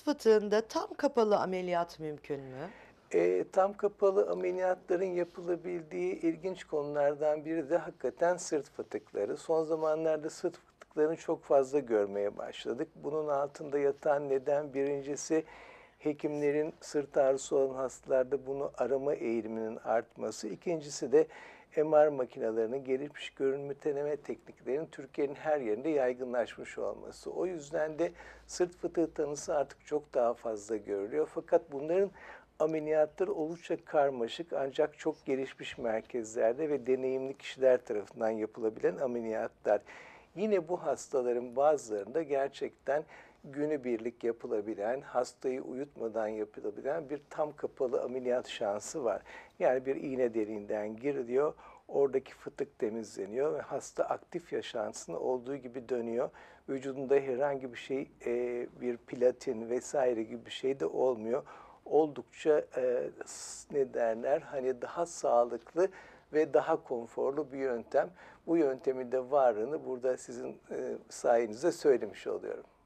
fıtığında tam kapalı ameliyat mümkün mü? Tam kapalı ameliyatların yapılabildiği ilginç konulardan biri de hakikaten sırt fıtıkları. Son zamanlarda sırt fıtıklarını çok fazla görmeye başladık. Bunun altında yatan neden birincisi hekimlerin sırt ağrısı olan hastalarda bunu arama eğiliminin artması. İkincisi de MR makinelerinin gelişmiş görünümü deneme tekniklerinin Türkiye'nin her yerinde yaygınlaşmış olması. O yüzden de sırt fıtığı tanısı artık çok daha fazla görülüyor. Fakat bunların ameliyatları oldukça karmaşık ancak çok gelişmiş merkezlerde ve deneyimli kişiler tarafından yapılabilen ameliyatlar. Yine bu hastaların bazılarında gerçekten günübirlik yapılabilen, hastayı uyutmadan yapılabilen bir tam kapalı ameliyat şansı var. Yani bir iğne deliğinden giriliyor, oradaki fıtık temizleniyor ve hasta aktif yaşantısında olduğu gibi dönüyor. Vücudunda herhangi bir şey, bir platin vesaire gibi bir şey de olmuyor. Oldukça ne derler, hani daha sağlıklı ve daha konforlu bir yöntem. Bu yöntemin de varlığını burada sizin sayenizde söylemiş oluyorum.